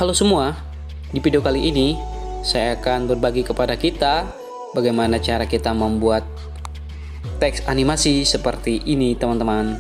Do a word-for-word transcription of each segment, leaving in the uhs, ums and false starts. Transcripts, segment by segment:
Halo semua, di video kali ini saya akan berbagi kepada kita bagaimana cara kita membuat teks animasi seperti ini teman-teman.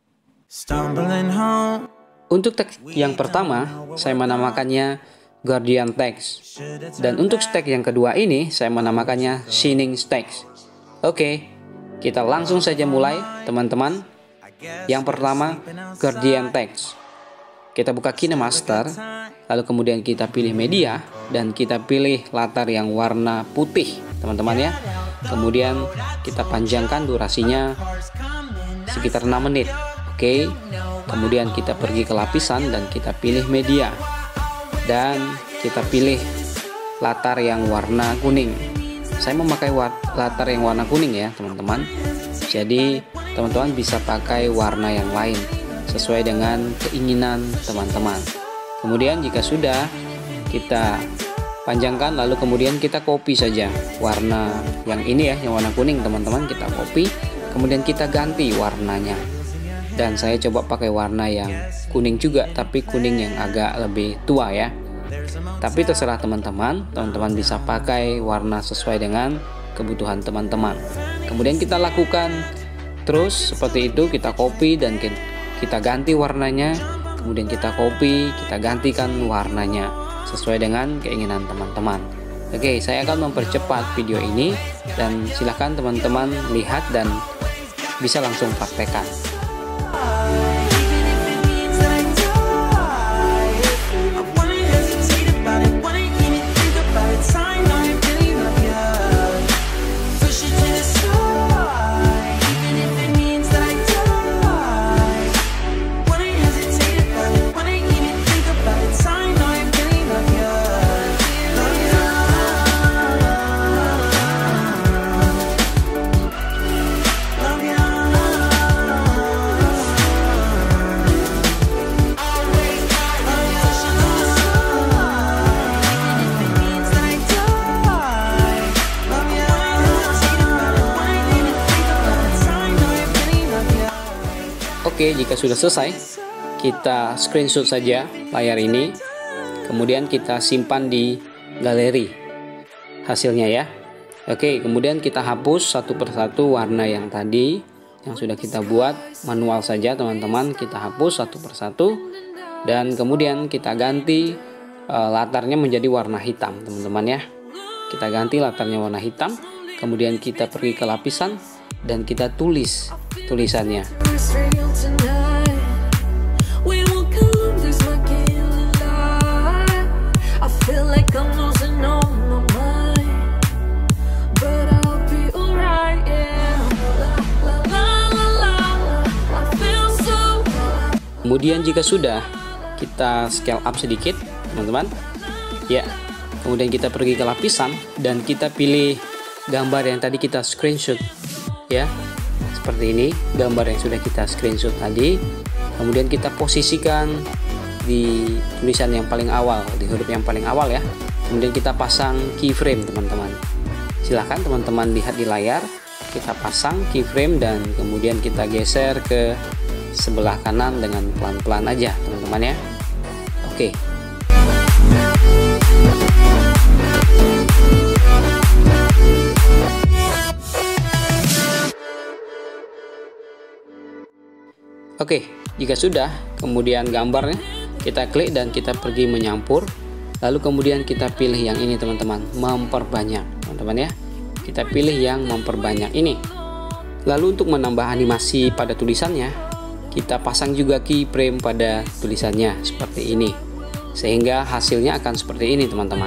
Untuk teks yang pertama saya menamakannya Guardian Text, dan untuk teks yang kedua ini saya menamakannya Shining Text. Oke, kita langsung saja mulai teman-teman. Yang pertama, Guardian Text. Kita buka KineMaster, lalu kemudian kita pilih media dan kita pilih latar yang warna putih teman-teman ya. Kemudian kita panjangkan durasinya sekitar enam menit. Oke, kemudian kita pergi ke lapisan dan kita pilih media dan kita pilih latar yang warna kuning. Saya memakai latar yang warna kuning ya teman-teman. Jadi teman-teman bisa pakai warna yang lain sesuai dengan keinginan teman-teman. Kemudian jika sudah, kita panjangkan lalu kemudian kita copy saja warna yang ini ya, yang warna kuning teman-teman, kita copy kemudian kita ganti warnanya. Dan saya coba pakai warna yang kuning juga, tapi kuning yang agak lebih tua ya. Tapi terserah teman-teman, teman-teman bisa pakai warna sesuai dengan kebutuhan teman-teman. Kemudian kita lakukan terus seperti itu, kita copy dan kita ganti warnanya, kemudian kita copy, kita gantikan warnanya sesuai dengan keinginan teman-teman. Oke, saya akan mempercepat video ini dan silahkan teman-teman lihat dan bisa langsung praktekkan. Oke, jika sudah selesai, kita screenshot saja layar ini, kemudian kita simpan di galeri hasilnya ya. Oke, kemudian kita hapus satu persatu warna yang tadi yang sudah kita buat manual saja teman-teman, kita hapus satu persatu dan kemudian kita ganti e, latarnya menjadi warna hitam teman-teman ya. Kita ganti latarnya warna hitam, kemudian kita pergi ke lapisan dan kita tulis tulisannya. Kemudian jika sudah, kita scale up sedikit teman-teman ya. Kemudian kita pergi ke lapisan dan kita pilih gambar yang tadi kita screenshot ya, seperti ini gambar yang sudah kita screenshot tadi. Kemudian kita posisikan di tulisan yang paling awal, di huruf yang paling awal ya. Kemudian kita pasang keyframe teman-teman. Silahkan teman-teman lihat di layar, kita pasang keyframe dan kemudian kita geser ke sebelah kanan dengan pelan-pelan aja teman-teman ya. Oke. Oke, jika sudah, kemudian gambarnya kita klik dan kita pergi menyampur. Lalu kemudian kita pilih yang ini teman-teman, memperbanyak teman-teman ya. Kita pilih yang memperbanyak ini. Lalu untuk menambah animasi pada tulisannya, kita pasang juga keyframe pada tulisannya seperti ini, sehingga hasilnya akan seperti ini teman-teman.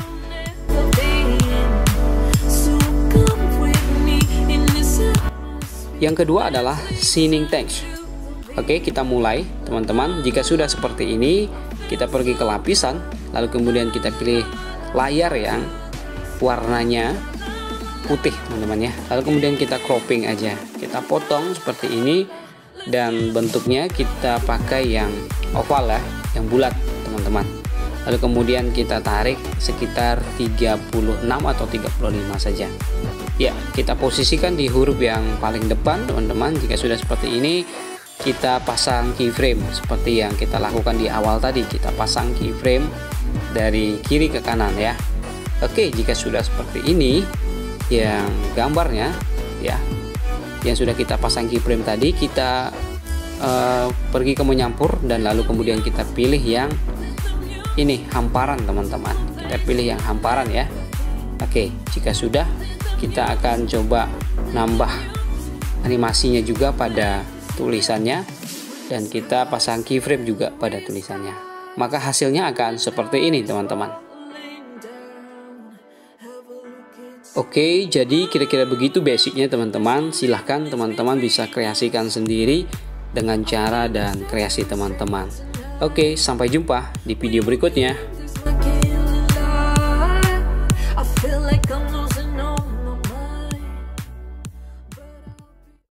Yang kedua adalah Shining Text. Oke, kita mulai teman-teman. Jika sudah seperti ini, kita pergi ke lapisan, lalu kemudian kita pilih layar yang warnanya putih teman-teman ya. Lalu kemudian kita cropping aja, kita potong seperti ini dan bentuknya kita pakai yang oval ya, yang bulat teman-teman. Lalu kemudian kita tarik sekitar tiga puluh enam atau tiga puluh lima saja ya. Kita posisikan di huruf yang paling depan teman-teman. Jika sudah seperti ini, kita pasang keyframe seperti yang kita lakukan di awal tadi. Kita pasang keyframe dari kiri ke kanan ya. Oke, jika sudah seperti ini yang gambarnya ya, yang sudah kita pasang keyframe tadi, kita uh, pergi ke menyampur dan lalu kemudian kita pilih yang ini, hamparan teman-teman. Kita pilih yang hamparan ya. Oke, jika sudah, kita akan coba nambah animasinya juga pada tulisannya, dan kita pasang keyframe juga pada tulisannya. Maka hasilnya akan seperti ini teman-teman. Oke, jadi kira-kira begitu basicnya teman-teman. Silahkan teman-teman bisa kreasikan sendiri dengan cara dan kreasi teman-teman. Oke, sampai jumpa di video berikutnya.